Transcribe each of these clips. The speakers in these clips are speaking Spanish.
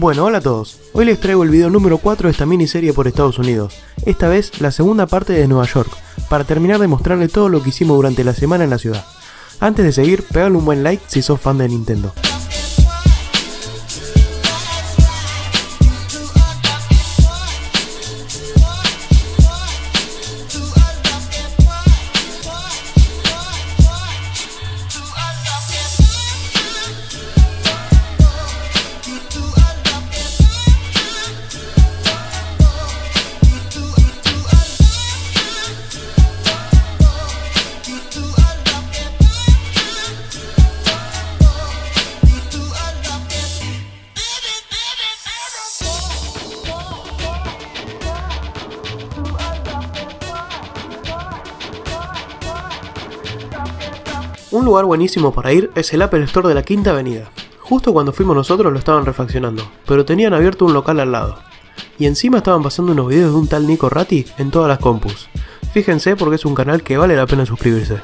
Bueno, hola a todos. Hoy les traigo el video número 4 de esta miniserie por Estados Unidos. Esta vez la segunda parte de Nueva York, para terminar de mostrarles todo lo que hicimos durante la semana en la ciudad. Antes de seguir, pegale un buen like si sos fan de Nintendo. Un lugar buenísimo para ir es el Apple Store de la Quinta Avenida. Justo cuando fuimos nosotros lo estaban refaccionando, pero tenían abierto un local al lado. Y encima estaban pasando unos videos de un tal Nico Ratti en todas las compus. Fíjense porque es un canal que vale la pena suscribirse.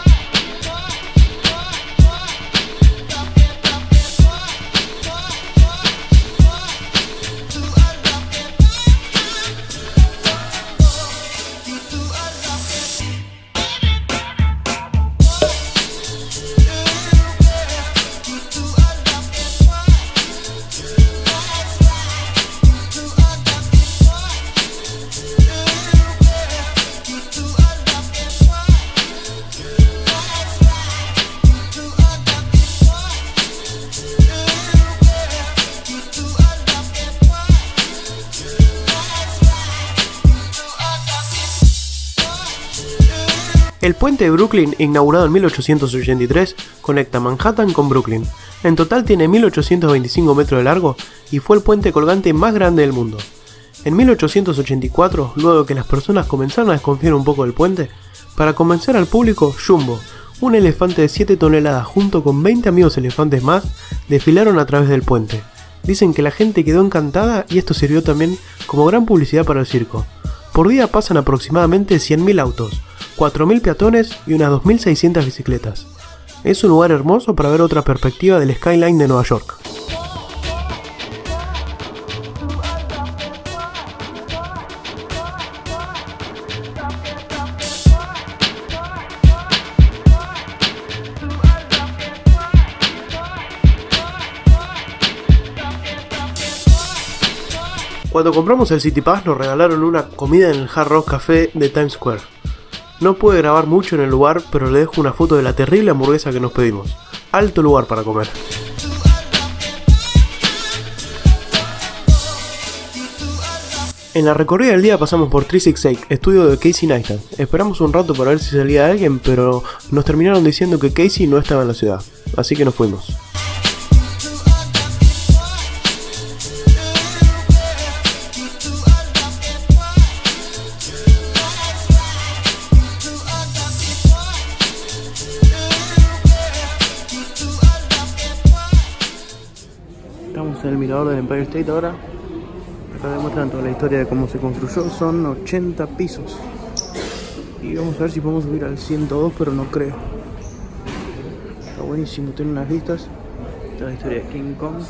El puente de Brooklyn, inaugurado en 1883, conecta Manhattan con Brooklyn. En total tiene 1825 metros de largo y fue el puente colgante más grande del mundo. En 1884, luego de que las personas comenzaron a desconfiar un poco del puente, para convencer al público, Jumbo, un elefante de 7 toneladas junto con 20 amigos elefantes más, desfilaron a través del puente. Dicen que la gente quedó encantada y esto sirvió también como gran publicidad para el circo. Por día pasan aproximadamente 100.000 autos, 4.000 peatones y unas 2.600 bicicletas. Es un lugar hermoso para ver otra perspectiva del skyline de Nueva York. Cuando compramos el City Pass nos regalaron una comida en el Hard Rock Café de Times Square. No pude grabar mucho en el lugar, pero le dejo una foto de la terrible hamburguesa que nos pedimos. Alto lugar para comer. En la recorrida del día pasamos por 368, estudio de Casey Neistat. Esperamos un rato para ver si salía alguien, pero nos terminaron diciendo que Casey no estaba en la ciudad, así que nos fuimos. Estamos en el mirador del Empire State ahora. Acá demuestran toda la historia de cómo se construyó. Son 80 pisos. Y vamos a ver si podemos subir al 102, pero no creo. Está buenísimo, tiene unas vistas. Esta es la historia de King Kong.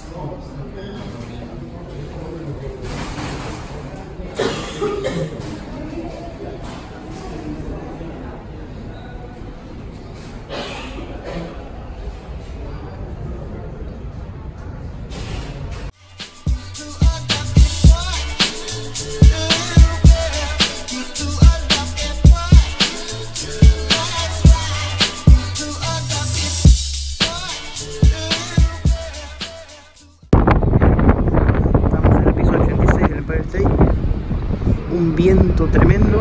Un viento tremendo,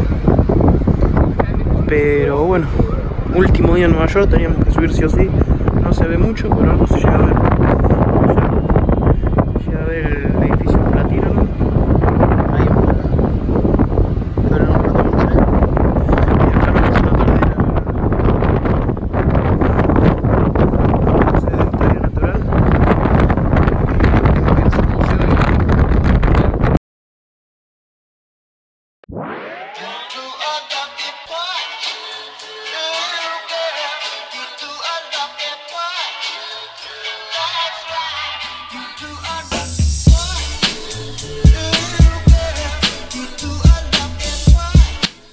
pero bueno, último día en Nueva York, teníamos que subir sí o sí. No se ve mucho, pero algo se llega a ver. Se llega a ver el edificio platino ahí afuera, pero no lo podemos ver. Y acá no pasa la sedentaria natural.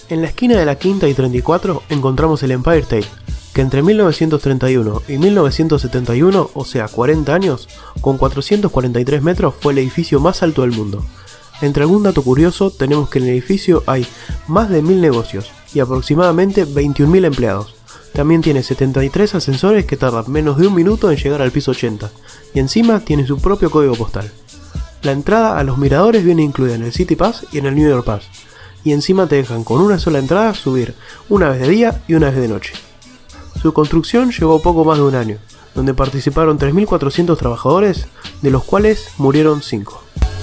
En la esquina de la Quinta y 34 encontramos el Empire State, que entre 1931 y 1971, o sea 40 años, con 443 metros fue el edificio más alto del mundo. Entre algún dato curioso tenemos que en el edificio hay más de 1000 negocios y aproximadamente 21.000 empleados. También tiene 73 ascensores que tardan menos de un minuto en llegar al piso 80, y encima tiene su propio código postal. La entrada a los miradores viene incluida en el City Pass y en el New York Pass, y encima te dejan con una sola entrada subir una vez de día y una vez de noche. Su construcción llevó poco más de un año, donde participaron 3.400 trabajadores, de los cuales murieron 5.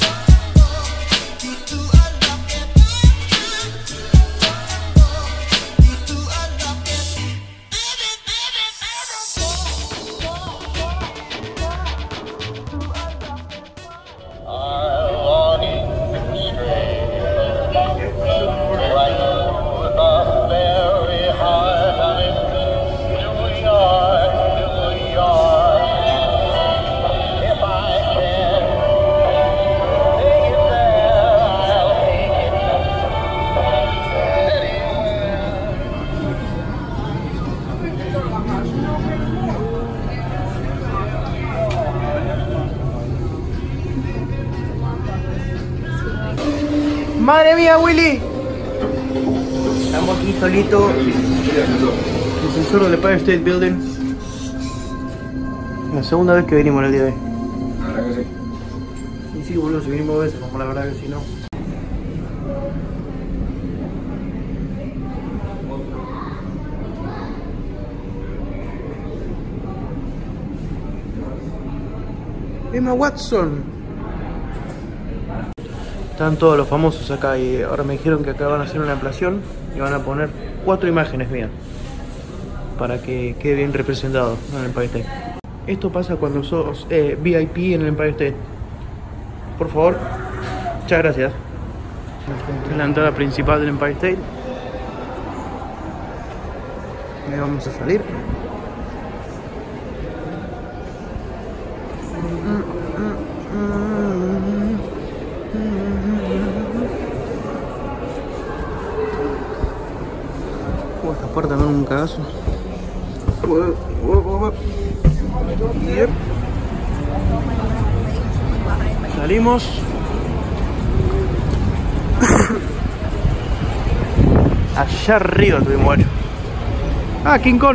¡Madre mía, Willy! Estamos aquí solitos. El sensor del Empire State Building. La segunda vez que venimos en el día de hoy. La verdad que sí. Y sí, boludo, si vinimos veces, como la verdad que si no. Emma Watson. Están todos los famosos acá y ahora me dijeron que acá van a hacer una ampliación y van a poner 4 imágenes mías para que quede bien representado en el Empire State. Esto pasa cuando sos VIP en el Empire State. Por favor, muchas gracias. Esta es la entrada principal del Empire State. Y vamos a salir. Esta puerta con un cagazo. Yep. Salimos. Allá arriba tuvimos guacho. Ah, King Kong.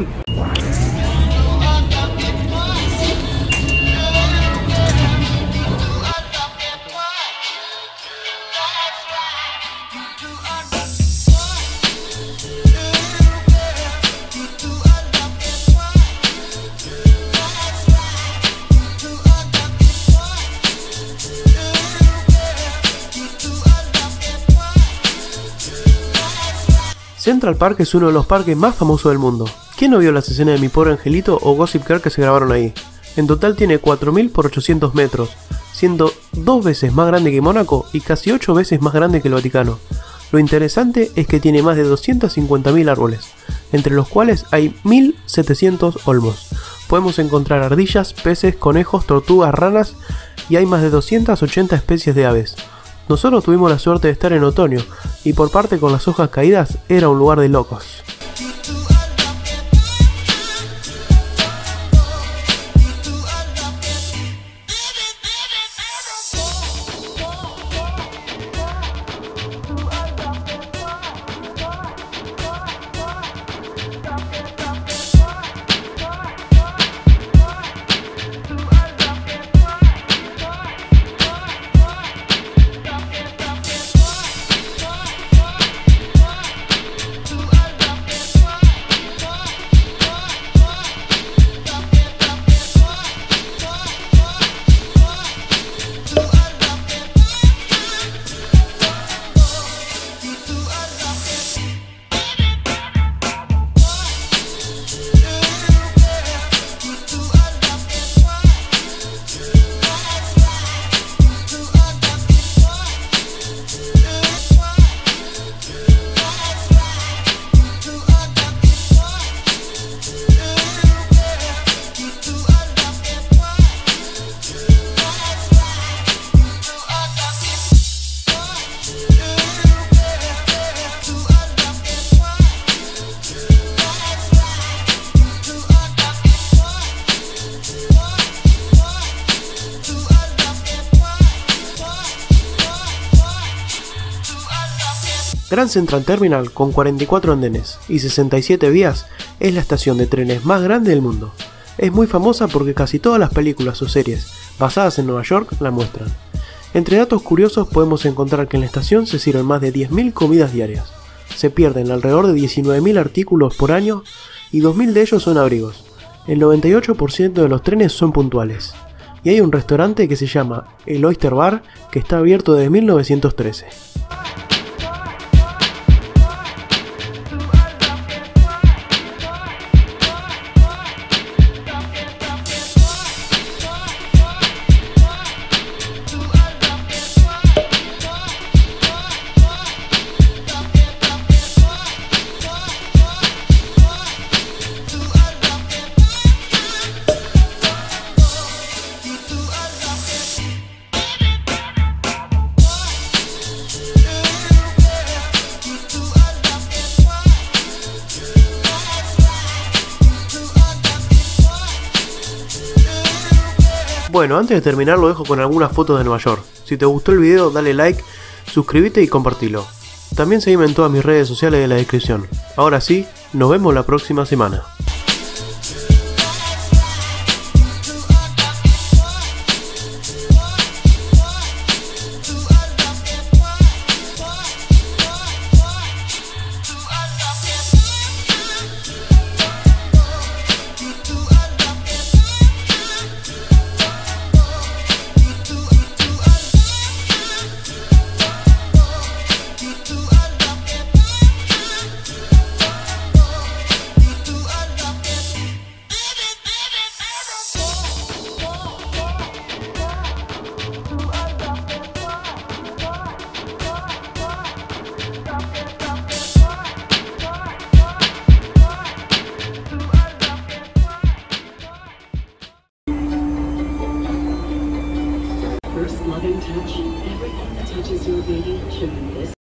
Central Park es uno de los parques más famosos del mundo. ¿Quién no vio las escenas de Mi Pobre Angelito o Gossip Girl que se grabaron ahí? En total tiene 4.000 por 800 metros, siendo 2 veces más grande que Mónaco y casi 8 veces más grande que el Vaticano. Lo interesante es que tiene más de 250.000 árboles, entre los cuales hay 1.700 olmos. Podemos encontrar ardillas, peces, conejos, tortugas, ranas y hay más de 280 especies de aves. Nosotros tuvimos la suerte de estar en otoño, y por parte con las hojas caídas era un lugar de locos. Grand Central Terminal, con 44 andenes y 67 vías, es la estación de trenes más grande del mundo. Es muy famosa porque casi todas las películas o series basadas en Nueva York la muestran. Entre datos curiosos podemos encontrar que en la estación se sirven más de 10.000 comidas diarias. Se pierden alrededor de 19.000 artículos por año y 2.000 de ellos son abrigos. El 98% de los trenes son puntuales. Y hay un restaurante que se llama el Oyster Bar que está abierto desde 1913. Bueno, antes de terminar lo dejo con algunas fotos de Nueva York. Si te gustó el video dale like, suscríbete y compartilo. También seguime en todas mis redes sociales de la descripción. Ahora sí, nos vemos la próxima semana. First loving touch, everything that touches your baby should be this.